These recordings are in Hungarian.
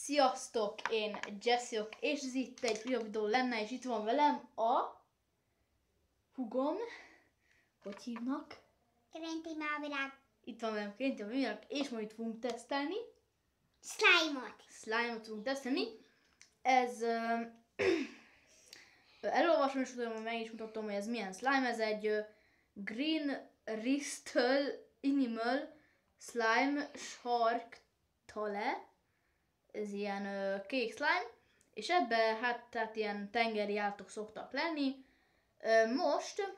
Sziasztok, én Jesse vagyok, és ez itt egy újabb videó lenne, és itt van velem a húgom, hogy hívnak? Kerinti Mávirág. Itt van velem Kerinti Mávirág, és majd itt fogunk tesztelni. Slime-ot fogunk tesztelni. Ez, elolvasom, és utána meg is mutatom, hogy ez milyen slime. Ez egy Green Ristle Animal Slime Shark Tale. Ez ilyen kék slime, és ebben hát ilyen tengeri állatok szoktak lenni. Most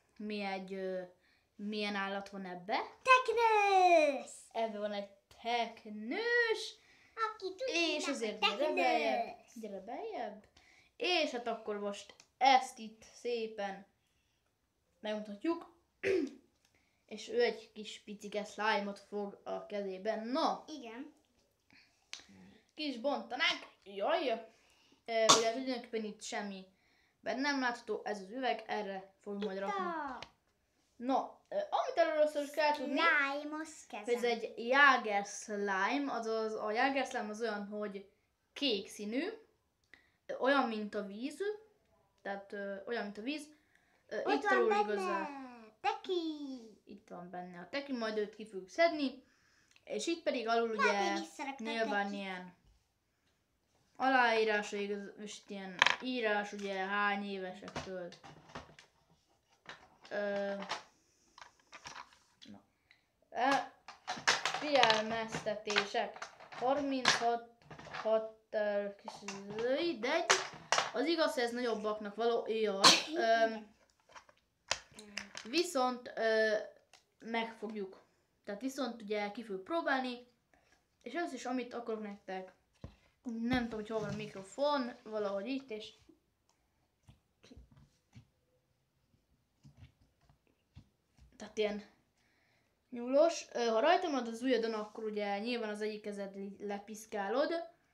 milyen állat van ebbe? Teknős! Ebben van egy teknős, Aki tudja, és azért gyere beljebb. És hát akkor most ezt itt szépen megmutatjuk. És ő egy kis picike slime-ot fog a kezében. Na! Igen. Kis bontanánk. Jaj! Ugye tulajdonképpen itt semmi nem látható, ez az üveg, erre fogunk majd rakni. No, amit először is kell tudni, hogy ez egy Jager slime, azaz a Jager slime az olyan, hogy kék színű, olyan, mint a víz, tehát olyan, mint a víz. Ott itt van benne igazán, teki! itt van benne a teki, majd őt ki fogjuk szedni, és itt pedig alul ugye nyilván ilyen aláírásra, és ilyen írás, ugye hány évesektől. Figyelmeztetések 36 de az igaz, hogy ez nagyobbaknak való, jaj. Viszont megfogjuk. Tehát viszont ugye ki fogjuk próbálni, és ez is, amit akarok nektek. Nem tudom, hogy hol van a mikrofon, valahogy itt, és tehát ilyen nyúlós. Ha rajta marad az ujjadon, akkor ugye nyilván az egyik kezed lepiszkálod.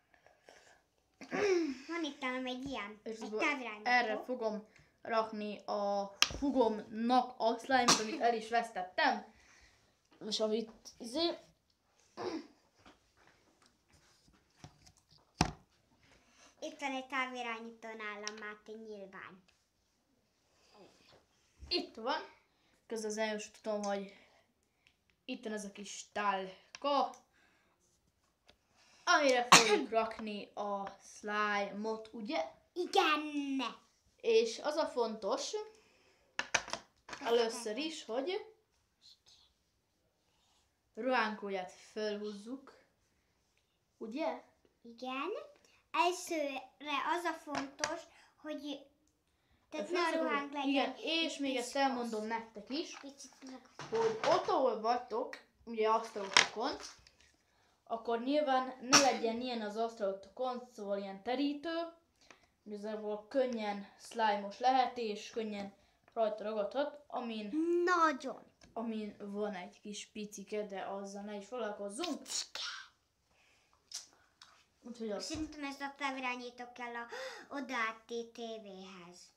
Van itt talán egy ilyen, egy távirányító. Erre fogom rakni a húgomnak a slime-ot, amit el is vesztettem. És amit Itt van egy távirányító nálam, Máté, nyilván. itt van. Közben az első tudom, hogy itt van ez a kis tálka, amire fogjuk rakni a slime-ot, ugye? Igen! És az a fontos, először is, hogy ruhánkóját felhúzzuk, ugye? Igen. Elsőre az a fontos, hogy tehát ne a ruhánk legyen. Igen, és még ezt elmondom nektek is, Picit hogy ott, ahol vagytok, ugye asztalotokon, akkor nyilván ne legyen ilyen az asztalotokon, szóval ilyen terítő, igazából könnyen slime-os lehet, és könnyen rajta ragadhat, amin van egy kis picike, de azzal ne is foglalkozzunk. Úgyhogy az. Szerintem ezt a távirányító kell a odaátti tévéhez.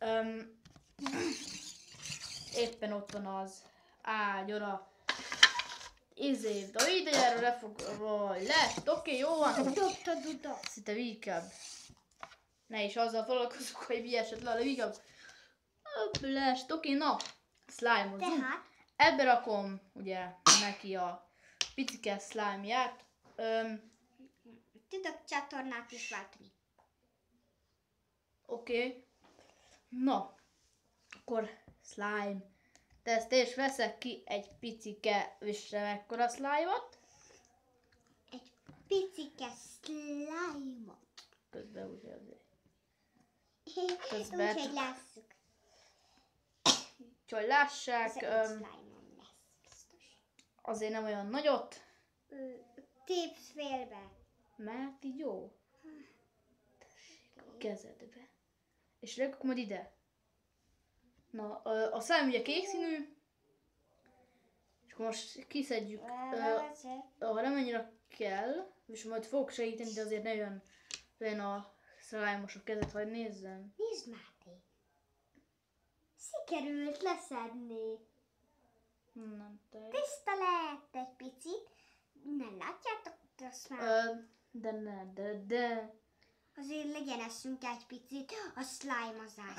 Éppen ott van az ágyon a David, erről lett, oké, jó van. Szinte vígebb. Ne is azzal foglalkozunk, hogy mi esett le a vígebb. Lest, oké, na, slime-ozunk. Ebbe rakom ugye neki a picike slime-ját. Tudok csatornát is váltani. Oké. Na, akkor slime teszt, és veszek ki egy picike, és mekkora slime-ot. Egy picike slime-ot. Közben ugye azért. Úgyhogy lásszuk. Úgyhogy lássák, Slime-on lesz biztos. azért nem olyan nagyot, Tépsz félbe. mert így jó. A kezedbe. És rakok majd ide. Na, a szám ugye kék színű, és akkor most kiszedjük, ha nem annyira kell, és majd fogok segíteni, de azért ne jön a slime-os a kezed, hogy nézzem. Nézd, Máté! Sikerült leszedni. Nem te. Tiszta lett egy picit. Nem látjátok, azt már De. Azért legyen eszünk egy picit a slime-ozás.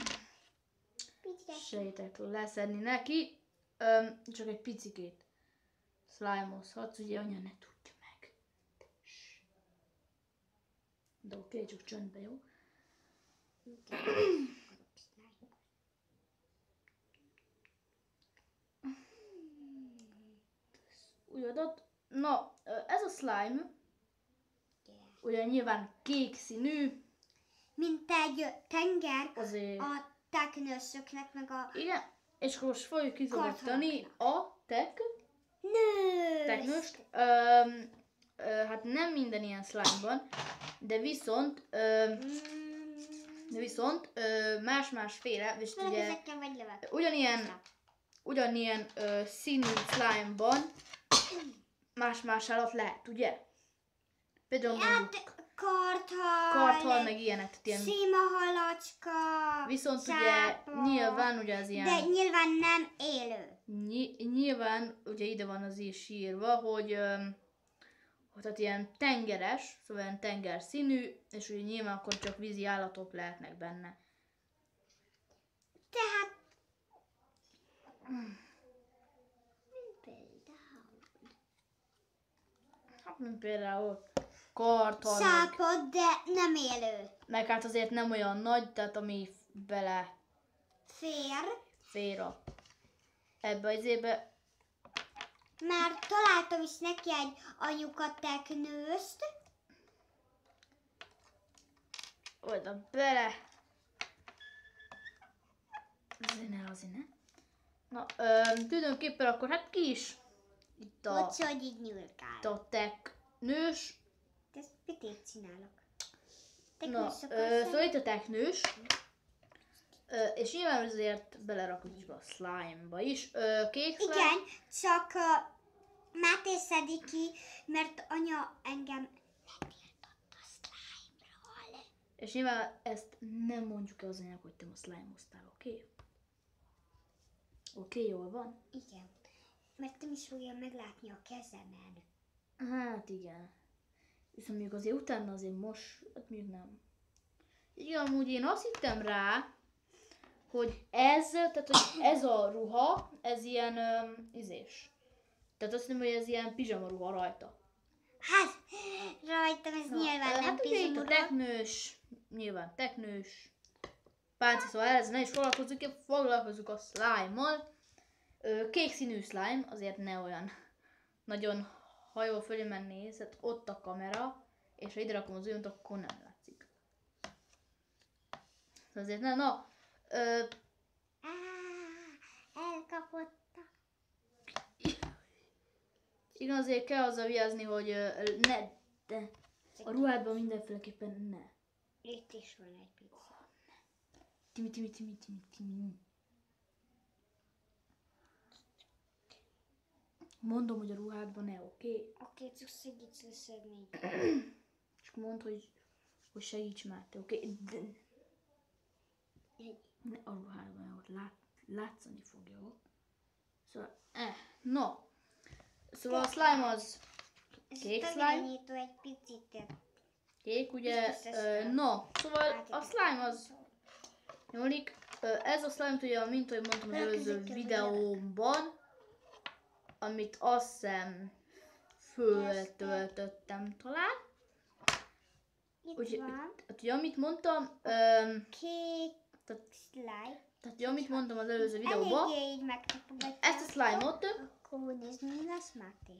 Sejtek leszedni neki. Csak egy picikét slime-ozhatsz, ugye anya ne tudja meg. De oké, csak csöndbe, jó? Úgy adott. Na, ez a slime, ugye nyilván kék színű. Mint egy tenger Azért. a teknőszöknek, meg a Igen, és akkor most fogjuk kizabotani a teknőst. Hát nem minden ilyen slime-ban, de viszont más-másféle, és ugye ezeken vagy lövök. ugyanilyen színű slime-ban más-más állat lehet, ugye? Például mondjuk karthal, meg ilyenek. Sima halacska, Viszont cápa, ugye nyilván ugye az ilyen... de nyilván nem élő. Nyilván ugye ide van az is írva, hogy tehát ilyen tengeres, szóval ilyen tenger színű, és ugye nyilván akkor csak vízi állatok lehetnek benne. Tehát Mint például karthal, szápad, de nem élő. meg hát azért nem olyan nagy, tehát ami bele fér ebbe az évbe. Mert találtam is neki egy anyuka teknőzt. Oda bele. Azért ne. Na, tulajdonképpen akkor hát ki is itt Bocsi, hogy így nyúlkál. a teknős. Ezt mit csinálok? Na, szóval itt a teknős. És nyilván azért belerakod is be a slime-ba is. Kék slime. Igen, csak Máté szedi ki, mert anya engem letiltott a slime-ról. És nyilván ezt nem mondjuk el az anyag, hogy te a slime-oztál, oké? Oké, jól van? Igen, mert nem is fogja meglátni a kezemen. Hát igen. Viszont még azért utána azért most, hát még nem. Igen, amúgy én azt hittem rá, hogy ez a ruha, ez ilyen izés. Tehát azt hiszem, hogy ez ilyen pizsama ruha rajta. Hát, rajtam ez nyilván nem hát ugye itt a pizsama. teknős, nyilván teknős, pálca, szóval ezzel ne is foglalkozunk a slime-mal. Kék színű slime, azért ne olyan nagyon, ha jól fölé nézed, ott a kamera, és ha ide rakom az ujjat, akkor nem látszik. Azért ne, na. Elkapotta. Igen, azért kell azzal vigyázni, hogy de a ruhádban mindenféleképpen ne. Itt is van egy pizza. Timi. Mondom, hogy a ruhádban ne, oké? Oké, csak segíts leszedni. És mondd, hogy segíts már, te, oké? Ne a ruhádban, ott látszani fog, jó? Szóval, no. Szóval a slime az kék slime. Egy picit. Kék, ugye? No, szóval a slime az nyúlik. Ez a slime ugye, mint ahogy mondtam az előző videómban, amit azt hiszem föltöltöttem talán. Itt van. Ugye, amit mondtam, Kék slime. tehát ugye, amit mondtam az előző videóban, Eléggé így megtapogatja. ezt a slime-ot, Akkor nézd, mi lesz, Máté?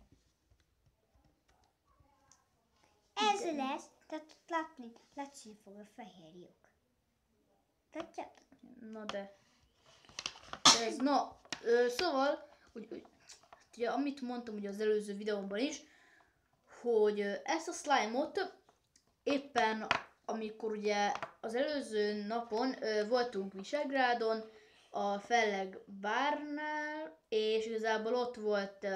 Ez lesz, tehát látni fog a fehér lyuk. Tudjátok? na de, ez, na, szóval, ugye, amit mondtam ugye az előző videómban is, hogy ezt a slime-ot éppen, amikor ugye az előző napon voltunk Visegrádon, a Fellegbárnál, és igazából ott volt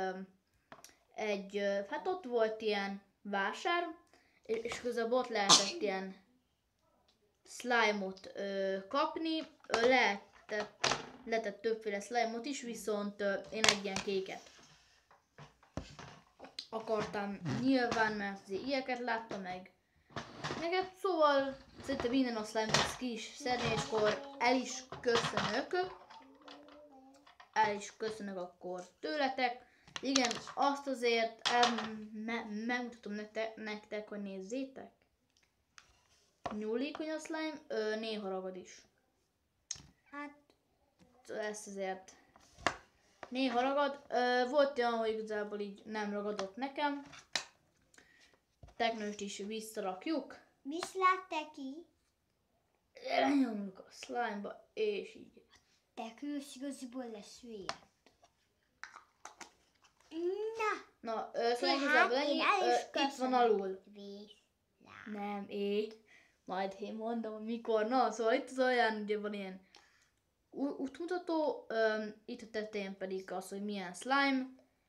hát ott volt ilyen vásár, és igazából ott lehetett ilyen slime-ot kapni, lehetett többféle slime-ot is, viszont én egy ilyen kéket akartam nyilván, mert azért ilyeket láttam meg. Neked szóval szerintem minden a slime ezt ki is szedni, és akkor el is köszönök akkor tőletek. Igen, azt azért megmutatom nektek, hogy nézzétek. Nyúlékony a slime, néha ragad is. Hát, Ezt azért néha ragad. Volt olyan, hogy igazából így nem ragadott nekem. Teknőst is visszarakjuk. viszlát ki? Lenyomjuk a slime-ba, és így. Teknős igaziból lesz hülye. Na, Na, szóval igazából ennyi, itt van alul. Viszlát. Nem, majd én mondom, mikor. Na, szóval itt az alján ugye van ilyen útmutató, itt a tetején pedig az, hogy milyen slime.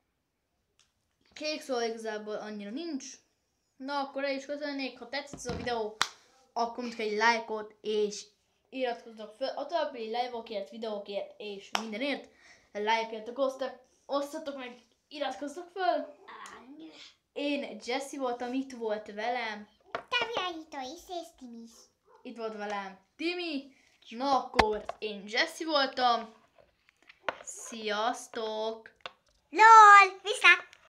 Kék, szóval igazából annyira nincs. Na, akkor el is köszönnék, ha tetszett ez a videó, akkor mondjuk egy lájkot, és iratkozzatok fel a további live-okért, videókért, és mindenért. Lájkért, osztatok meg, iratkozzatok fel. Én Jesse voltam, itt volt velem. Távirányító és Timis. Itt volt velem Timi. Na akkor én Jesse voltam. Sziasztok! LOL! Viszlát!